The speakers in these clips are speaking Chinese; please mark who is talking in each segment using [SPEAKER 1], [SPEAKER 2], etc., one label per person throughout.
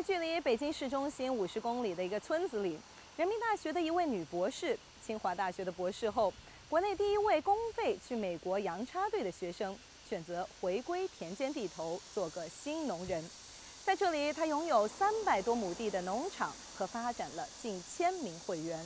[SPEAKER 1] 在距离北京市中心50公里的一个村子里，人民大学的一位女博士，清华大学的博士后，国内第一位公费去美国洋插队的学生，选择回归田间地头，做个新农人。在这里，她拥有300多亩地的农场和发展了近1000名会员。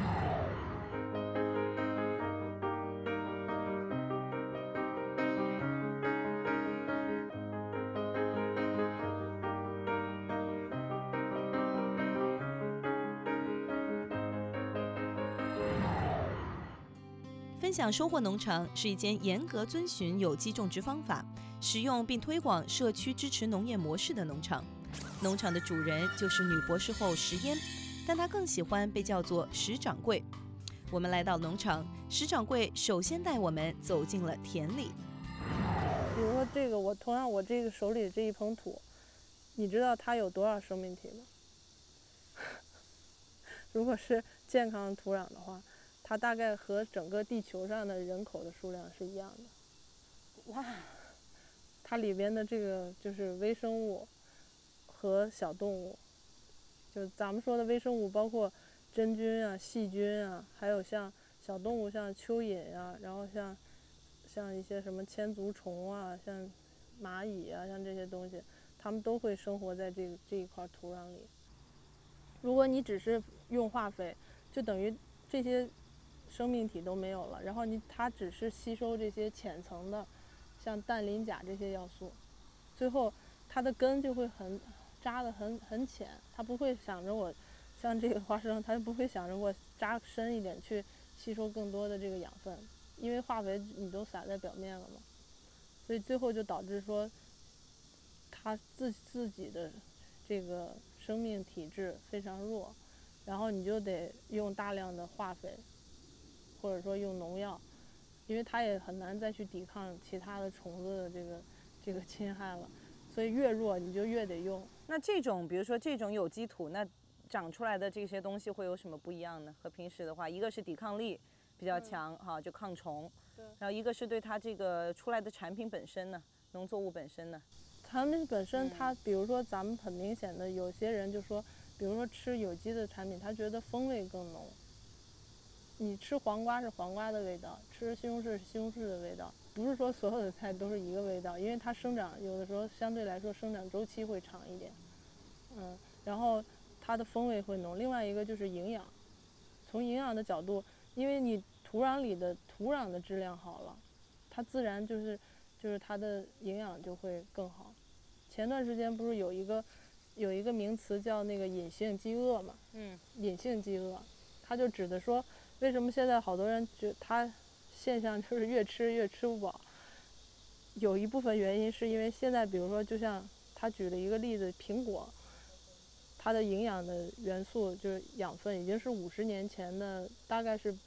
[SPEAKER 1] 分享收获农场是一间严格遵循有机种植方法，使用并推广社区支持农业模式的农场。农场的主人就是女博士后石嫣，但她更喜欢被叫做石掌柜。我们来到农场，石掌柜首先带我们走进了田里。
[SPEAKER 2] 比如说这个，我这个手里这一捧土，你知道它有多少生命体吗？如果是健康的土壤的话，它大概和整个地球上的人口的数量是一样的。哇！它里边的这个就是微生物和小动物，就咱们说的微生物，包括真菌啊、细菌啊，还有像小动物，像蚯蚓啊，然后像一些什么千足虫啊，像蚂蚁啊，像这些东西，它们都会生活在这一块土壤里。如果你只是用化肥，就等于这些生命体都没有了，然后它只是吸收这些浅层的，像氮、磷、钾这些要素，最后它的根就会扎得很浅，它不会想着我像这个花生，它不会想着我扎深一点去吸收更多的这个养分，因为化肥你都撒在表面了嘛，所以最后就导致说它自己的这个生命体质非常弱，然后你就得用大量的化肥，或者说用农药，因为它也很难再去抵抗其他的虫子的这个侵害了，所以越弱你就越得用。
[SPEAKER 1] 那比如说这种有机土，那长出来的这些东西会有什么不一样呢？和平时的话，一个是抵抗力比较强，就抗虫，
[SPEAKER 2] 对，
[SPEAKER 1] 然后一个是对它这个出来的产品本身呢，农作物本身呢。
[SPEAKER 2] 产品本身它，比如说咱们很明显的，有些人就说，比如说吃有机的产品，他觉得风味更浓。你吃黄瓜是黄瓜的味道，吃西红柿是西红柿的味道，不是说所有的菜都是一个味道，因为它生长有的时候相对来说生长周期会长一点，然后它的风味会浓。另外一个就是营养，从营养的角度，因为你土壤里的土壤的质量好了，它自然就是它的营养就会更好。前段时间不是有一个名词叫那个隐性饥饿嘛？隐性饥饿，它就指的说，为什么现在好多人它现象就是越吃越吃不饱？有一部分原因是因为现在，比如说，就像他举了一个例子，苹果，它的营养的元素就是养分，已经是50年前的大概是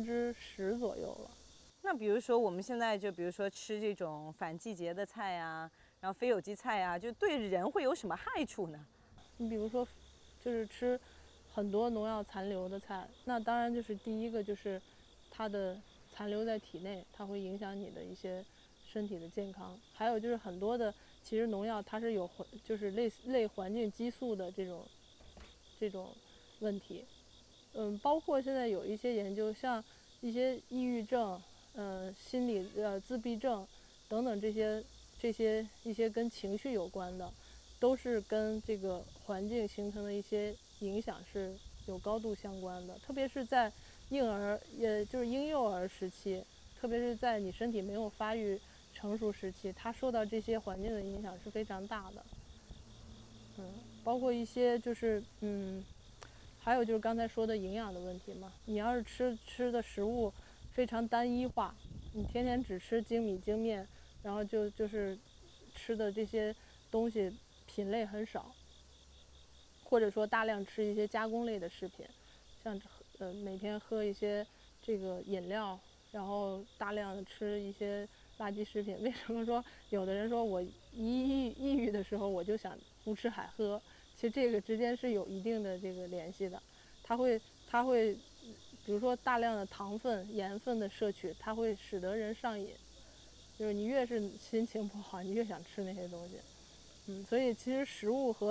[SPEAKER 2] 10%左右了。
[SPEAKER 1] 那比如说我们现在就比如说吃这种反季节的菜啊，然后非有机菜啊，就对人会有什么害处呢？
[SPEAKER 2] 你比如说，就是吃很多农药残留的菜，那当然就是第一个就是它的残留在体内，它会影响你的一些身体的健康。还有就是很多的其实农药它是有就是类环境激素的这种问题。包括现在有一些研究，像一些抑郁症、心理自闭症等等这些一些跟情绪有关的，都是跟这个环境形成的一些影响是有高度相关的。特别是在婴儿，也就是婴幼儿时期，特别是在你身体没有发育成熟时期，它受到这些环境的影响是非常大的。包括一些就是还有就是刚才说的营养的问题嘛，你要是吃的食物非常单一化，你天天只吃精米精面，然后就是吃的这些东西品类很少，或者说大量吃一些加工类的食品，像每天喝一些这个饮料，然后大量的吃一些垃圾食品。为什么说有的人说我抑郁的时候我就想胡吃海喝？其实这个之间是有一定的这个联系的，它会，比如说大量的糖分、盐分的摄取，它会使得人上瘾，就是你越是心情不好，你越想吃那些东西。所以其实食物和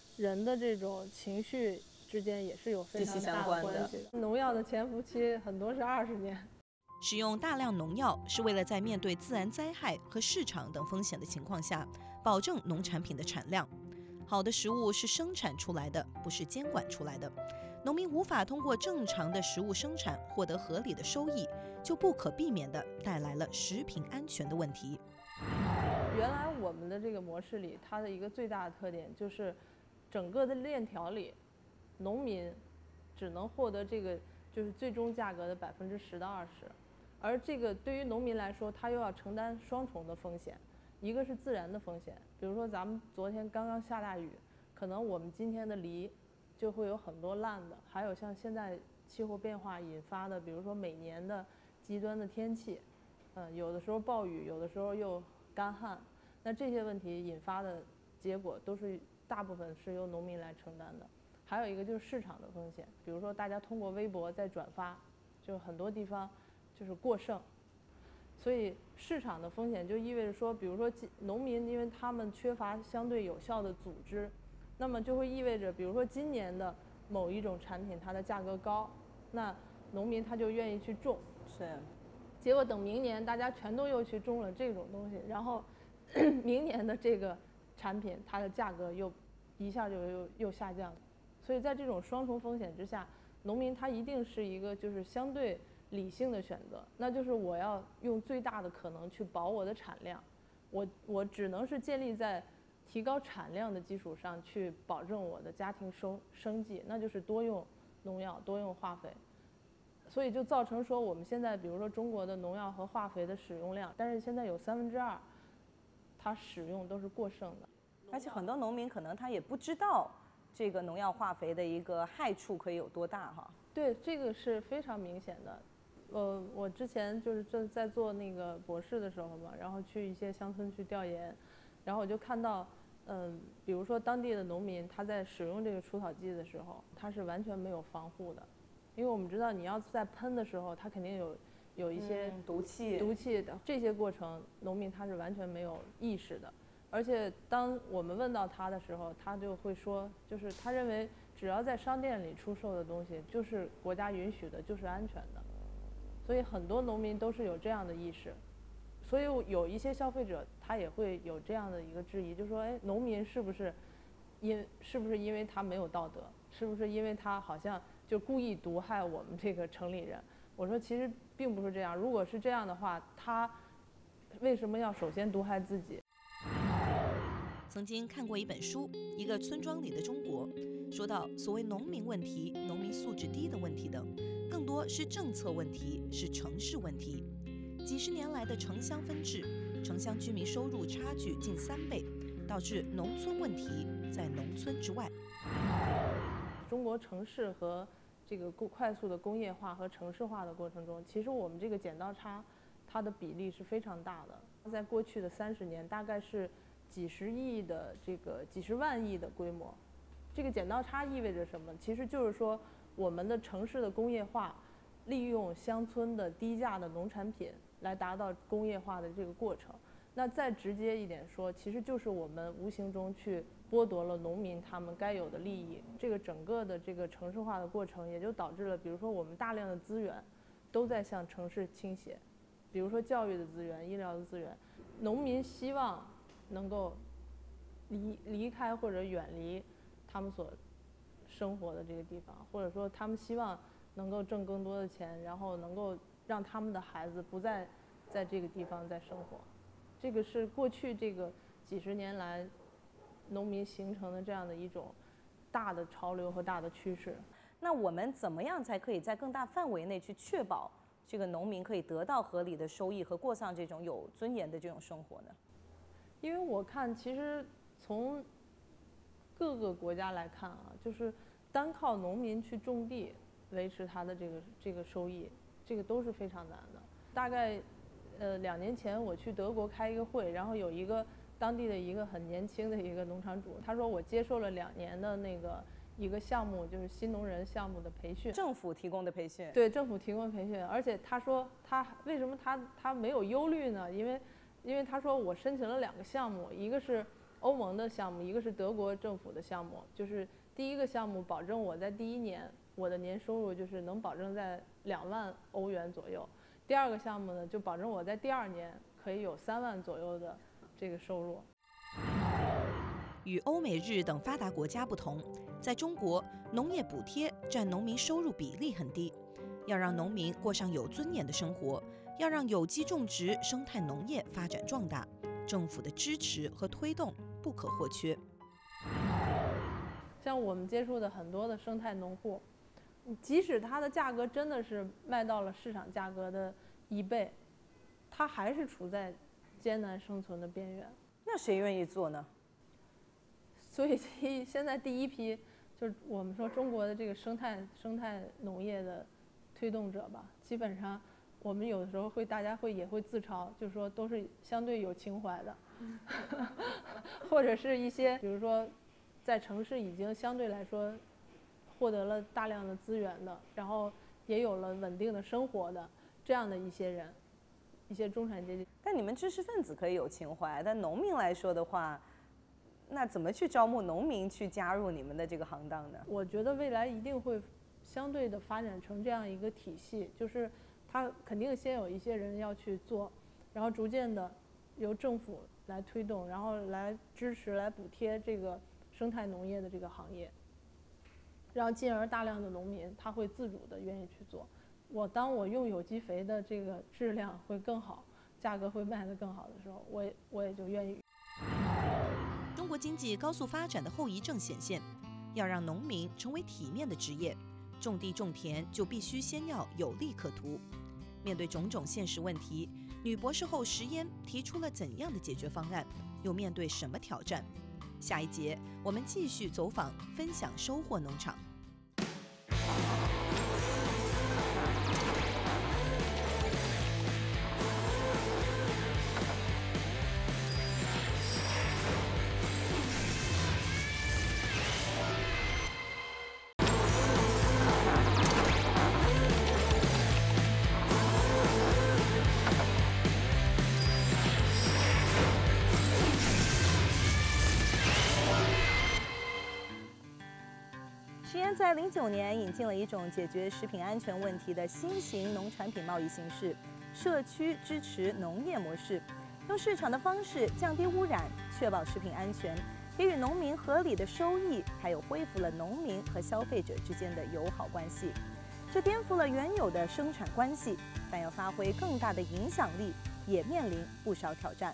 [SPEAKER 2] 人的这种情绪之间也是有非常大的关系
[SPEAKER 1] 的。
[SPEAKER 2] 农药的潜伏期很多是20年。
[SPEAKER 3] 使用大量农药是为了在面对自然灾害和市场等风险的情况下，保证农产品的产量。好的食物是生产出来的，不是监管出来的。农民无法通过正常的食物生产获得合理的收益，就不可避免地带来了食品安全的问题。
[SPEAKER 2] 原来我们的这个模式里，它的一个最大的特点就是，整个的链条里，农民只能获得这个就是最终价格的10%到20%。而这个对于农民来说，他又要承担双重的风险，一个是自然的风险，比如说咱们昨天刚刚下大雨，可能我们今天的梨就会有很多烂的，还有像现在气候变化引发的，比如说每年的极端的天气，有的时候暴雨，有的时候又干旱，那这些问题引发的结果都是大部分是由农民来承担的。还有一个就是市场的风险，比如说大家通过微博在转发，就很多地方就是过剩，所以市场的风险就意味着说，比如说农民因为他们缺乏相对有效的组织，那么就会意味着，比如说今年的某一种产品它的价格高，那农民他就愿意去种，
[SPEAKER 1] 是，
[SPEAKER 2] 结果等明年大家全都又去种了这种东西，然后明年的这个产品它的价格又一下就又下降了，所以在这种双重风险之下，农民他一定是一个就是相对理性的选择，那就是我要用最大的可能去保我的产量，我只能是建立在提高产量的基础上去保证我的家庭生计，那就是多用农药，多用化肥。所以就造成说我们现在比如说中国的农药和化肥的使用量，但是现在有2%它使用都是过剩的，
[SPEAKER 1] 而且很多农民可能他也不知道这个农药化肥的一个害处可以有多大哈。
[SPEAKER 2] 对，这个是非常明显的。我之前就是在做那个博士的时候嘛，然后去一些乡村去调研，然后我就看到，比如说当地的农民他在使用这个除草剂的时候，他是完全没有防护的，因为我们知道你要在喷的时候，它肯定有一些
[SPEAKER 1] 毒气
[SPEAKER 2] 的这些过程，农民他是完全没有意识的。而且当我们问到他的时候，他就会说，就是他认为只要在商店里出售的东西，就是国家允许的，就是安全的。所以很多农民都是有这样的意识，所以有一些消费者他也会有这样的一个质疑，就是说，哎，农民是不是因为他没有道德，是不是因为他好像就故意毒害我们这个城里人？我说其实并不是这样，如果是这样的话，他为什么要首先毒害自己？
[SPEAKER 3] 曾经看过一本书《一个村庄里的中国》，说到所谓农民问题、农民素质低的问题等，更多是政策问题，是城市问题。几十年来的城乡分治，城乡居民收入差距近3倍，导致农村问题在农村之外。
[SPEAKER 2] 中国城市和这个快速的工业化和城市化的过程中，其实我们这个剪刀差，它的比例是非常大的。在过去的30年，大概是几十万亿的规模。这个剪刀差意味着什么？其实就是说，我们的城市的工业化，利用乡村的低价的农产品来达到工业化的这个过程。那再直接一点说，其实就是我们无形中去剥夺了农民他们该有的利益。这个整个的这个城市化的过程，也就导致了，比如说我们大量的资源都在向城市倾斜，比如说教育的资源、医疗的资源，农民希望能够离开或者远离他们所生活的这个地方，或者说他们希望能够挣更多的钱，然后能够让他们的孩子不再在这个地方再生活。这个是过去这个几十年来农民形成的这样的一种大的潮流和大的趋势。
[SPEAKER 1] 那我们怎么样才可以在更大范围内去确保这个农民可以得到合理的收益和过上这种有尊严的这种生活呢？
[SPEAKER 2] 因为我看其实从各个国家来看啊，就是单靠农民去种地维持他的这个收益，这个都是非常难的。大概2年前我去德国开一个会，然后有一个当地的一个很年轻的一个农场主，他说我接受了2年的那个一个项目，就是新农人项目的培训，
[SPEAKER 1] 政府提供的培训。
[SPEAKER 2] 对，政府提供的培训，而且他说他为什么他没有忧虑呢？因为他说我申请了2个项目，一个是欧盟的项目，一个是德国政府的项目，就是第一个项目保证我在第1年我的年收入就是能保证在2万欧元左右。第二个项目呢，就保证我在第2年可以有3万左右的这个收入。
[SPEAKER 3] 与欧美日等发达国家不同，在中国，农业补贴占农民收入比例很低。要让农民过上有尊严的生活，要让有机种植、生态农业发展壮大，政府的支持和推动不可或缺。
[SPEAKER 2] 像我们接触的很多的生态农户，即使它的价格真的是卖到了市场价格的1倍，它还是处在艰难生存的边缘。
[SPEAKER 1] 那谁愿意做呢？
[SPEAKER 2] 所以现在第一批就是我们说中国的这个生态农业的推动者吧，基本上我们有的时候大家也会自嘲，就是说都是相对有情怀的，或者是一些比如说在城市已经相对来说获得了大量的资源的，然后也有了稳定的生活的这样的一些人，一些中产阶级。
[SPEAKER 1] 但你们知识分子可以有情怀，但农民来说的话，那怎么去招募农民去加入你们的这个行当呢？
[SPEAKER 2] 我觉得未来一定会相对的发展成这样一个体系，就是它肯定先有一些人要去做，然后逐渐的由政府来推动，然后来支持、来补贴这个生态农业的这个行业，然后进而大量的农民他会自主的愿意去做。当我用有机肥的这个质量会更好，价格会卖得更好的时候，我也就愿意。
[SPEAKER 3] 中国经济高速发展的后遗症显现，要让农民成为体面的职业，种地种田就必须先要有利可图。面对种种现实问题，女博士后石嫣提出了怎样的解决方案，又面对什么挑战？下一节我们继续走访，分享收获农场。
[SPEAKER 1] 石嫣在09年引进了一种解决食品安全问题的新型农产品贸易形式——社区支持农业模式，用市场的方式降低污染，确保食品安全，给予农民合理的收益，还有恢复了农民和消费者之间的友好关系。这颠覆了原有的生产关系，但要发挥更大的影响力，也面临不少挑战。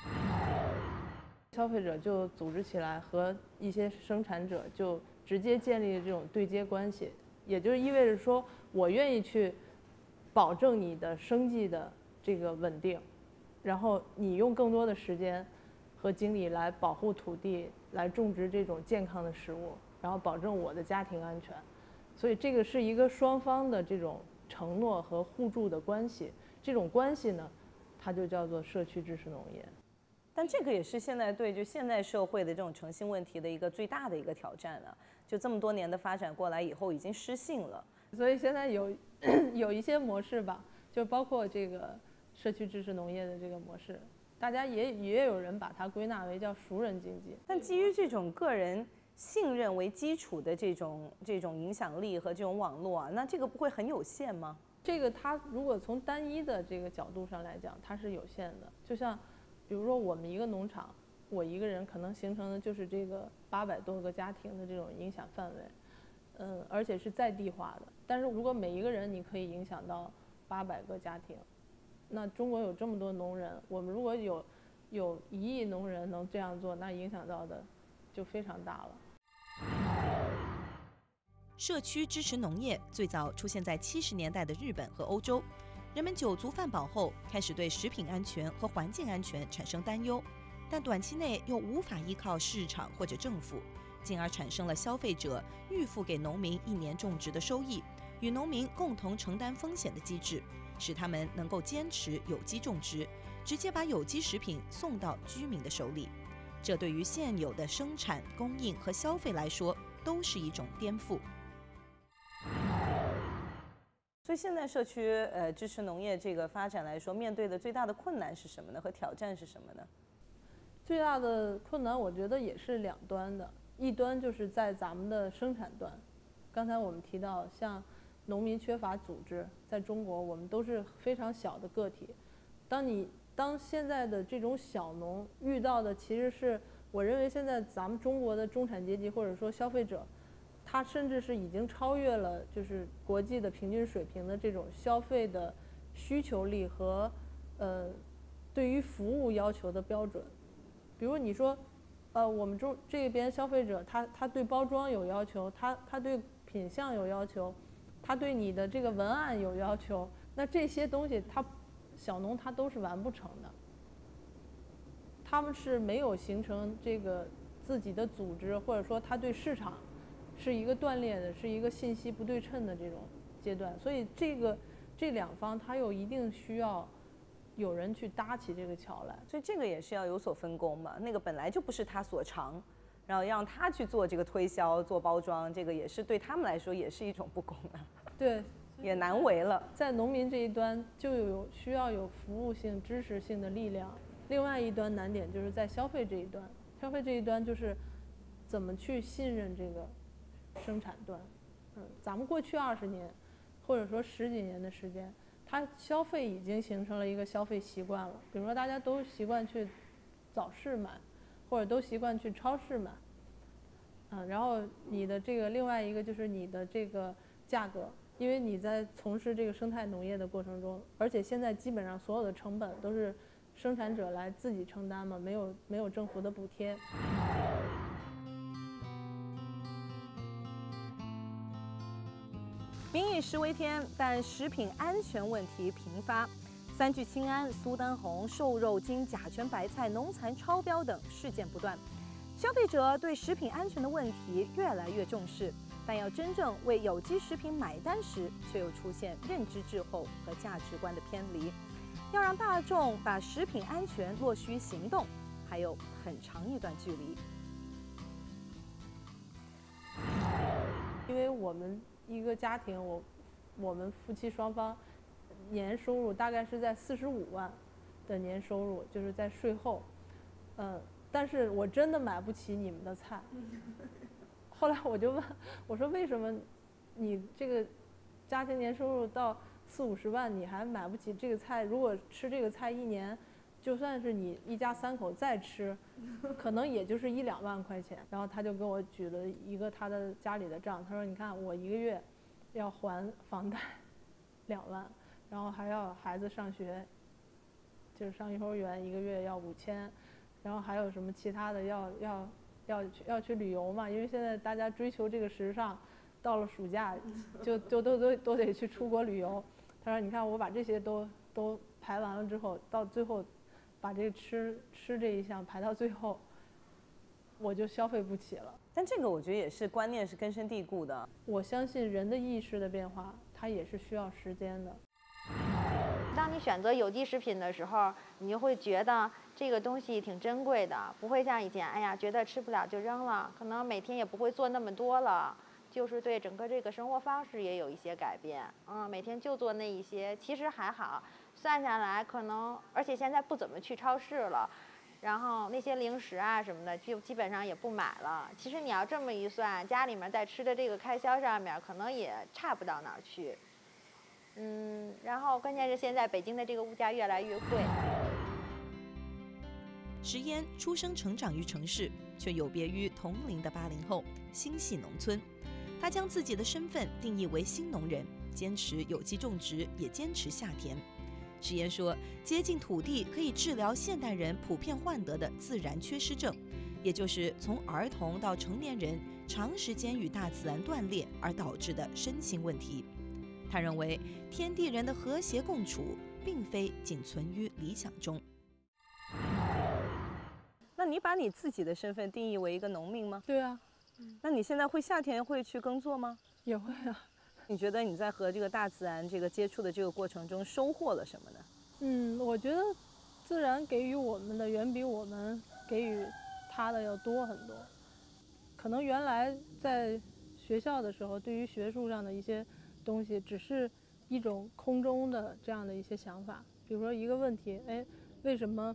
[SPEAKER 2] 消费者就组织起来和一些生产者就直接建立这种对接关系，也就意味着说我愿意去保证你的生计的这个稳定，然后你用更多的时间和精力来保护土地，来种植这种健康的食物，然后保证我的家庭安全。所以这个是一个双方的这种承诺和互助的关系，这种关系呢，它就叫做社区支持农业。
[SPEAKER 1] 但这个也是现在对就现代社会的这种诚信问题的一个最大的一个挑战了。就这么多年的发展过来以后，已经失信了。
[SPEAKER 2] 所以现在有一些模式吧，就包括这个社区支持农业的这个模式，大家也有人把它归纳为叫熟人经济。
[SPEAKER 1] 但基于这种个人信任为基础的这种影响力和这种网络啊，那这个不会很有限吗？
[SPEAKER 2] 这个它如果从单一的这个角度上来讲，它是有限的。就像比如说我们一个农场，我一个人可能形成的就是这个800多个家庭的这种影响范围，而且是在地化的。但是如果每一个人你可以影响到800个家庭，那中国有这么多农人，我们如果有1亿农人能这样做，那影响到的就非常大了。
[SPEAKER 3] 社区支持农业最早出现在70年代的日本和欧洲，人们酒足饭饱后开始对食品安全和环境安全产生担忧，但短期内又无法依靠市场或者政府，进而产生了消费者预付给农民1年种植的收益，与农民共同承担风险的机制，使他们能够坚持有机种植，直接把有机食品送到居民的手里。这对于现有的生产、供应和消费来说，都是一种颠覆。
[SPEAKER 1] 所以现在社区支持农业这个发展来说，面对的最大的困难是什么呢？和挑战是什么呢？
[SPEAKER 2] 最大的困难，我觉得也是两端的，一端就是在咱们的生产端。刚才我们提到，像农民缺乏组织，在中国我们都是非常小的个体。当现在的这种小农遇到的，其实是我认为现在咱们中国的中产阶级或者说消费者，他甚至是已经超越了就是国际的平均水平的这种消费的需求力和对于服务要求的标准。比如你说，我们这边消费者他对包装有要求，他对品相有要求，他对你的这个文案有要求，那这些东西小农他都是完不成的。他们是没有形成这个自己的组织，或者说他对市场是一个断裂的，是一个信息不对称的这种阶段，所以这两方他又一定需要有人去搭起这个桥来，
[SPEAKER 1] 所以这个也是要有所分工嘛。那个本来就不是他所长，然后让他去做这个推销、做包装，这个也是对他们来说也是一种不公啊。
[SPEAKER 2] 对，
[SPEAKER 1] 也难为了。
[SPEAKER 2] 在农民这一端就需要有服务性、知识性的力量。另外一端难点就是在消费这一端，消费这一端就是怎么去信任这个生产端。咱们过去20年，或者说10几年的时间，它消费已经形成了一个消费习惯了。比如说大家都习惯去早市买，或者都习惯去超市买。然后你的这个另外一个就是你的这个价格，因为你在从事这个生态农业的过程中，而且现在基本上所有的成本都是生产者来自己承担嘛，没有政府的补贴。
[SPEAKER 1] 民以食为天，但食品安全问题频发。3聚氰胺、苏丹红、瘦肉精、甲醛白菜、农残超标等事件不断，消费者对食品安全的问题越来越重视，但要真正为有机食品买单时，却又出现认知滞后和价值观的偏离。要让大众把食品安全落实于行动，还有很长一段距离。
[SPEAKER 2] 因为我们一个家庭，我们夫妻双方年收入大概是在45万的年收入，就是在税后，但是我真的买不起你们的菜。后来我就问，我说为什么你这个家庭年收入到40、50万，你还买不起这个菜？如果吃这个菜1年，就算是你一家3口再吃，可能也就是1、2万块钱。然后他就跟我举了一个他的家里的账，他说：“你看我1个月要还房贷2万，然后还要孩子上学，就是上幼儿园1个月要5000，然后还有什么其他的要去旅游嘛？因为现在大家追求这个时尚，到了暑假就都得去出国旅游。”他说：“你看我把这些都排完了之后，到最后把这个吃这一项排到最后，我就消费不起了。”
[SPEAKER 1] 但这个我觉得也是观念是根深蒂固的。
[SPEAKER 2] 我相信人的意识的变化，它也是需要时间的。
[SPEAKER 4] 当你选择有机食品的时候，你就会觉得这个东西挺珍贵的，不会像以前，哎呀，觉得吃不了就扔了，可能每天也不会做那么多了。就是对整个这个生活方式也有一些改变，每天就做那一些，其实还好，算下来可能，而且现在不怎么去超市了，然后那些零食啊什么的，就基本上也不买了。其实你要这么一算，家里面在吃的这个开销上面，可能也差不到哪儿去。然后关键是现在北京的这个物价越来越贵。
[SPEAKER 3] 石嫣出生成长于城市，却有别于同龄的80后，心系农村。他将自己的身份定义为新农人，坚持有机种植，也坚持下田。石嫣说，接近土地可以治疗现代人普遍患得的自然缺失症，也就是从儿童到成年人长时间与大自然断裂而导致的身心问题。他认为，天地人的和谐共处，并非仅存于理想中。
[SPEAKER 1] 那你把你自己的身份定义为一个农民吗？
[SPEAKER 2] 对啊。
[SPEAKER 1] 那你现在夏天会去耕作吗？
[SPEAKER 2] 也会啊。
[SPEAKER 1] 你觉得你在和这个大自然接触的这个过程中收获了什么呢？
[SPEAKER 2] 我觉得自然给予我们的远比我们给予它的要多很多。可能原来在学校的时候，对于学术上的一些东西，只是一种空中的这样的一些想法。比如说一个问题，为什么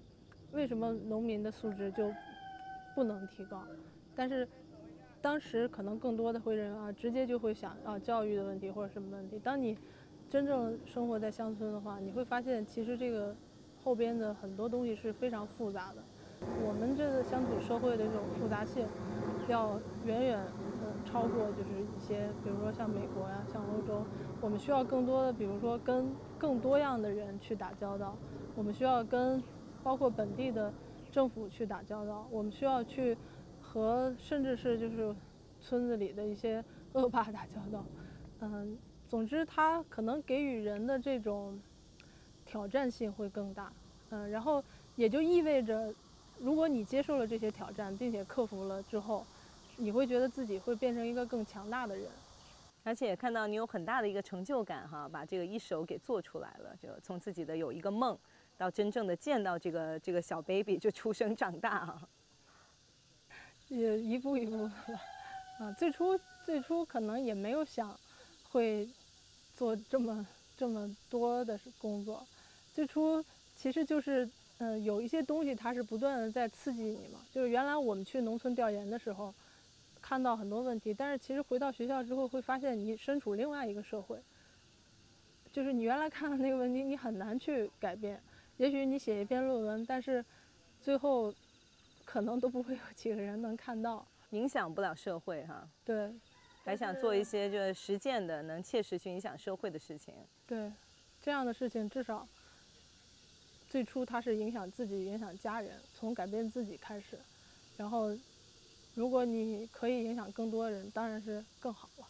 [SPEAKER 2] 为什么农民的素质就不能提高？但是当时可能更多的会认为直接就会想教育的问题或者什么问题。当你真正生活在乡村的话，你会发现其实这个后边的很多东西是非常复杂的。我们这个乡土社会的这种复杂性，要远远超过就是一些，比如说像美国呀、像欧洲，我们需要更多的，比如说跟更多样的人去打交道，我们需要跟包括本地的政府去打交道，我们需要去和甚至是就是村子里的一些恶霸打交道。总之它可能给予人的这种挑战性会更大。然后也就意味着，如果你接受了这些挑战，并且克服了之后，你会觉得自己会变成一个更强大的人，
[SPEAKER 1] 而且也看到你有很大的一个成就感哈，把这个一手给做出来了，就从自己的有一个梦，到真正的见到这个小 baby 就出生长大啊，
[SPEAKER 2] 也一步一步的吧。最初可能也没有想会做这么多的工作，最初其实就是有一些东西它是不断的在刺激你嘛，就是原来我们去农村调研的时候，看到很多问题，但是其实回到学校之后会发现你身处另外一个社会，就是你原来看的那个问题你很难去改变，也许你写一篇论文，但是最后可能都不会有几个人能看到，
[SPEAKER 1] 影响不了社会哈。
[SPEAKER 2] 对，
[SPEAKER 1] 还想做一些就是实践的能切实去影响社会的事情。
[SPEAKER 2] 对，这样的事情至少最初它是影响自己影响家人，从改变自己开始，然后如果你可以影响更多人，当然是更好了。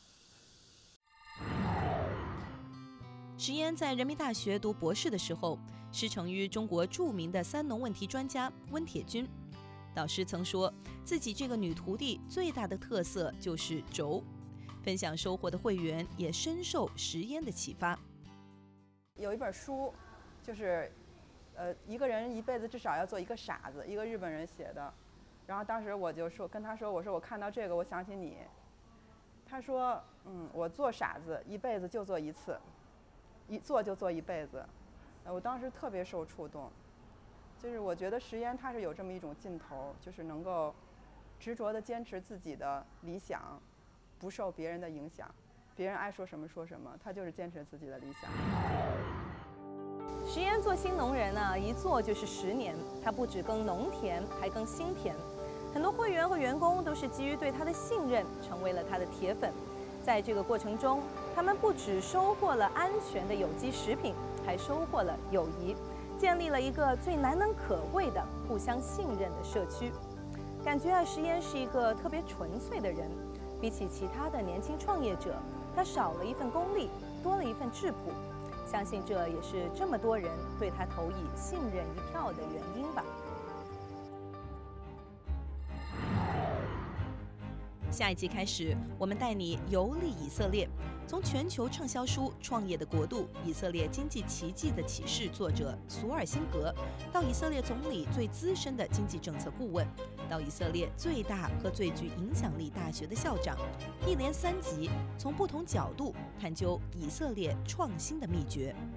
[SPEAKER 3] 石嫣在人民大学读博士的时候，师承于中国著名的三农问题专家温铁军。导师曾说，自己这个女徒弟最大的特色就是轴。分享收获的会员也深受石嫣的启发。
[SPEAKER 5] 有一本书，就是一个人一辈子至少要做一个傻子，一个日本人写的。然后当时我就跟他说，我看到这个我想起你。他说，我做傻子一辈子就做一次，一做就做一辈子。我当时特别受触动，就是我觉得石嫣她是有这么一种劲头，就是能够执着地坚持自己的理想，不受别人的影响，别人爱说什么说什么，她就是坚持自己的理想。
[SPEAKER 1] 石嫣做新农人呢，一做就是10年。她不只耕农田，还耕新田。很多会员和员工都是基于对她的信任，成为了她的铁粉。在这个过程中，他们不只收获了安全的有机食品，还收获了友谊，建立了一个最难能可贵的互相信任的社区。感觉石嫣是一个特别纯粹的人，比起其他的年轻创业者，她少了一份功利，多了一份质朴。相信这也是这么多人对他投以信任一票的原因吧。
[SPEAKER 3] 下一集开始，我们带你游历以色列，从全球畅销书《创业的国度：以色列经济奇迹的启示》作者索尔辛格，到以色列总理最资深的经济政策顾问，到以色列最大和最具影响力大学的校长，一连3集，从不同角度探究以色列创新的秘诀。